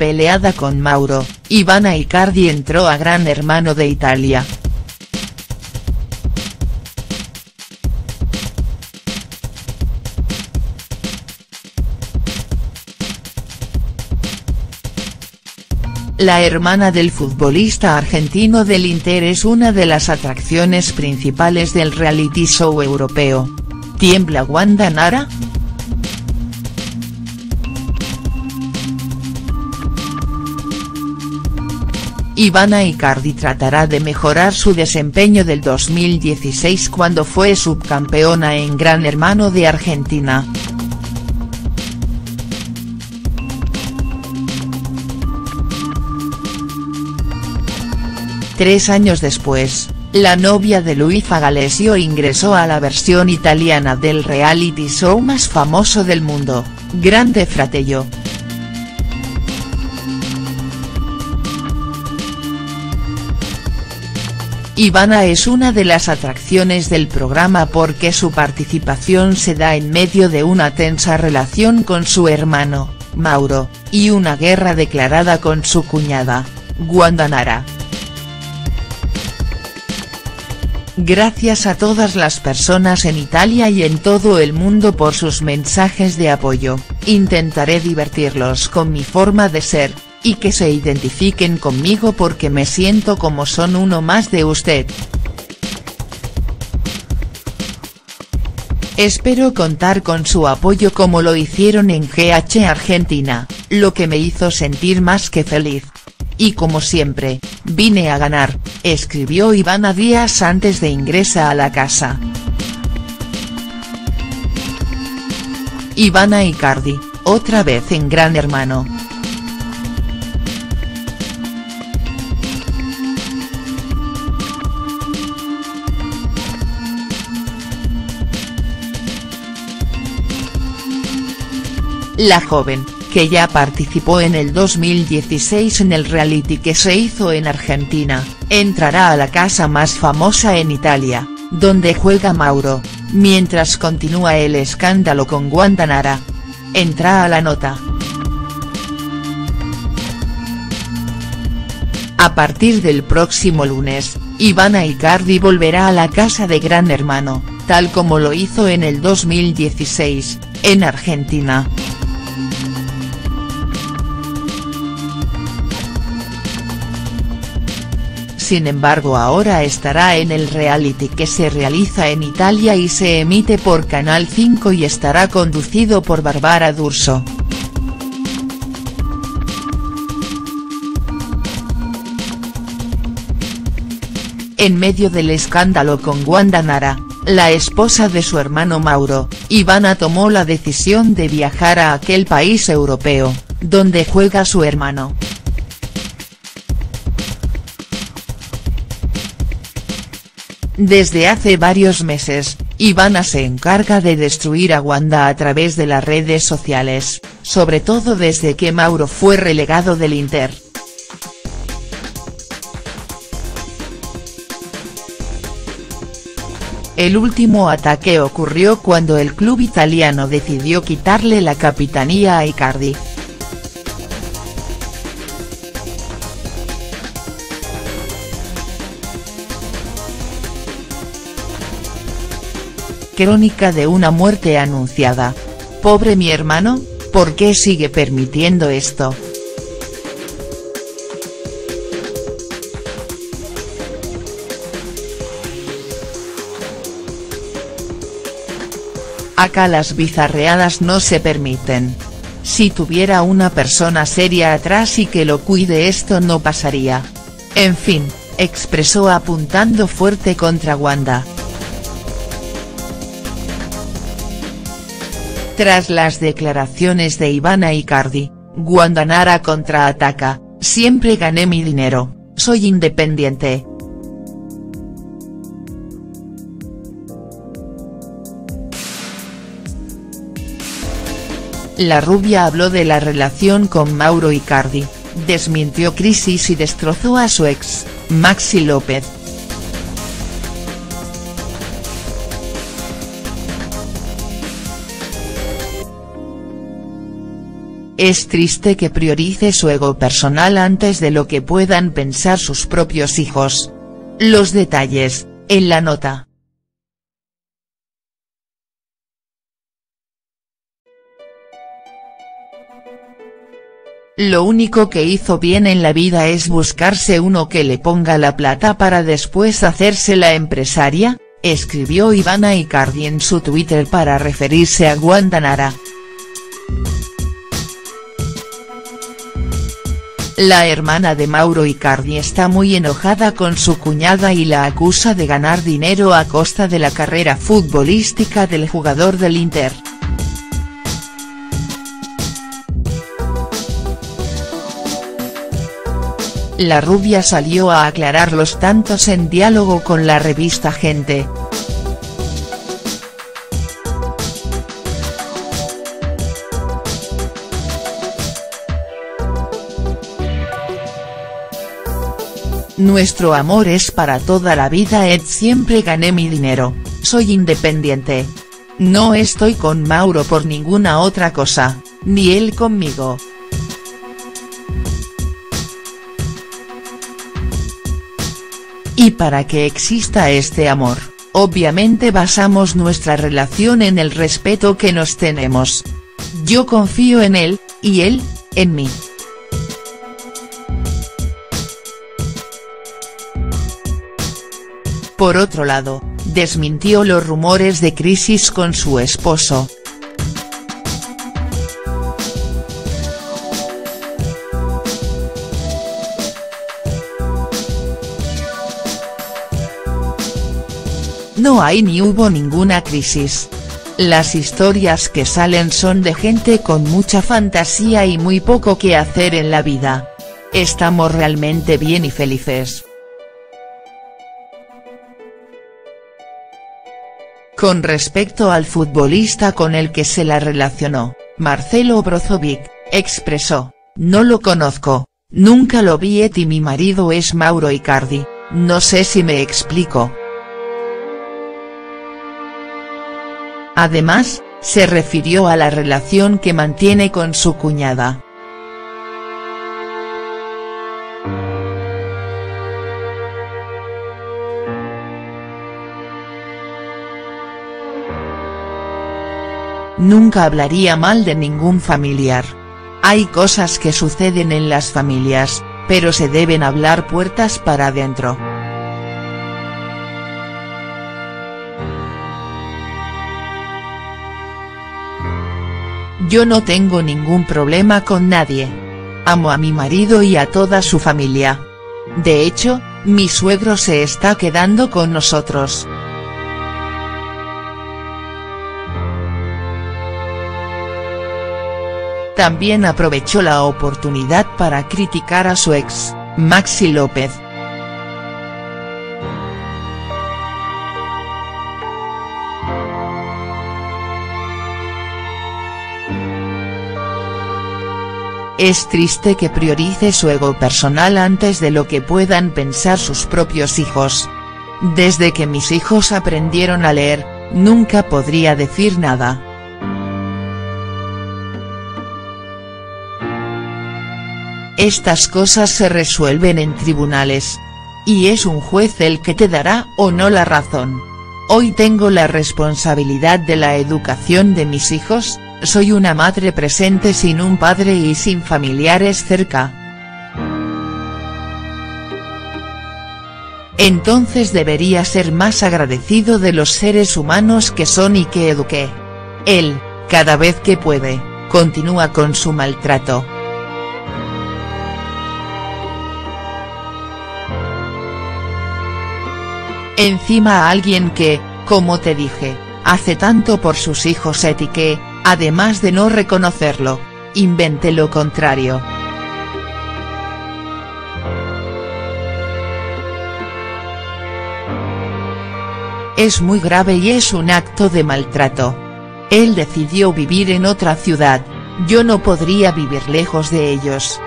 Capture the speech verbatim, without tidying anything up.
peleada con Mauro, Ivana Icardi entró a Gran Hermano de Italia. La hermana del futbolista argentino del Inter es una de las atracciones principales del reality show europeo. ¿Tiembla Wanda Nara? Ivana Icardi tratará de mejorar su desempeño del dos mil dieciséis cuando fue subcampeona en Gran Hermano de Argentina. Tres años después, la novia de Luisa D'Alessio ingresó a la versión italiana del reality show más famoso del mundo, Grande Fratello. Ivana es una de las atracciones del programa porque su participación se da en medio de una tensa relación con su hermano, Mauro, y una guerra declarada con su cuñada, Wanda Nara. Gracias a todas las personas en Italia y en todo el mundo por sus mensajes de apoyo, intentaré divertirlos con mi forma de ser, y que se identifiquen conmigo porque me siento como son uno más de usted. Espero contar con su apoyo como lo hicieron en G H Argentina, lo que me hizo sentir más que feliz. Y como siempre, vine a ganar, escribió Ivana días antes de ingresar a la casa. Ivana Icardi, otra vez en Gran Hermano. La joven, que ya participó en el dos mil dieciséis en el reality que se hizo en Argentina, entrará a la casa más famosa en Italia, donde juega Mauro, mientras continúa el escándalo con Wanda Nara. Entra a la nota. A partir del próximo lunes, Ivana Icardi volverá a la casa de Gran Hermano, tal como lo hizo en el dos mil dieciséis, en Argentina. Sin embargo ahora estará en el reality que se realiza en Italia y se emite por Canal cinco y estará conducido por Barbara D'Urso. En medio del escándalo con Wanda Nara, la esposa de su hermano Mauro, Ivana tomó la decisión de viajar a aquel país europeo, donde juega su hermano. Desde hace varios meses, Ivana se encarga de destruir a Wanda a través de las redes sociales, sobre todo desde que Mauro fue relegado del Inter. El último ataque ocurrió cuando el club italiano decidió quitarle la capitanía a Icardi. Crónica de una muerte anunciada. Pobre mi hermano, ¿por qué sigue permitiendo esto? Acá las bizarreadas no se permiten. Si tuviera una persona seria atrás y que lo cuide esto no pasaría. En fin, expresó apuntando fuerte contra Wanda. Tras las declaraciones de Ivana Icardi, Wanda Nara contraataca: siempre gané mi dinero, soy independiente. La rubia habló de la relación con Mauro Icardi, desmintió crisis y destrozó a su ex, Maxi López. Es triste que priorice su ego personal antes de lo que puedan pensar sus propios hijos. Los detalles, en la nota. Lo único que hizo bien en la vida es buscarse uno que le ponga la plata para después hacerse la empresaria, escribió Ivana Icardi en su Twitter para referirse a Wanda Nara. La hermana de Mauro Icardi está muy enojada con su cuñada y la acusa de ganar dinero a costa de la carrera futbolística del jugador del Inter. La rubia salió a aclarar los tantos en diálogo con la revista Gente. Nuestro amor es para toda la vida. Ed siempre gané mi dinero, soy independiente. No estoy con Mauro por ninguna otra cosa, ni él conmigo. Y para que exista este amor, obviamente basamos nuestra relación en el respeto que nos tenemos. Yo confío en él, y él, en mí. Por otro lado, desmintió los rumores de crisis con su esposo. No hay ni hubo ninguna crisis. Las historias que salen son de gente con mucha fantasía y muy poco que hacer en la vida. Estamos realmente bien y felices. Con respecto al futbolista con el que se la relacionó, Marcelo Brozovic, expresó: "No lo conozco, nunca lo vi y mi marido es Mauro Icardi, no sé si me explico". Además, se refirió a la relación que mantiene con su cuñada. Nunca hablaría mal de ningún familiar. Hay cosas que suceden en las familias, pero se deben hablar puertas para adentro. Yo no tengo ningún problema con nadie. Amo a mi marido y a toda su familia. De hecho, mi suegro se está quedando con nosotros. También aprovechó la oportunidad para criticar a su ex, Maxi López. Es triste que priorice su ego personal antes de lo que puedan pensar sus propios hijos. Desde que mis hijos aprendieron a leer, nunca podría decir nada. Estas cosas se resuelven en tribunales. Y es un juez el que te dará o no la razón. Hoy tengo la responsabilidad de la educación de mis hijos, soy una madre presente sin un padre y sin familiares cerca. Entonces debería ser más agradecido de los seres humanos que son y que eduqué. Él, cada vez que puede, continúa con su maltrato. Encima a alguien que, como te dije, hace tanto por sus hijos y que, además de no reconocerlo, invente lo contrario. Es muy grave y es un acto de maltrato. Él decidió vivir en otra ciudad, yo no podría vivir lejos de ellos.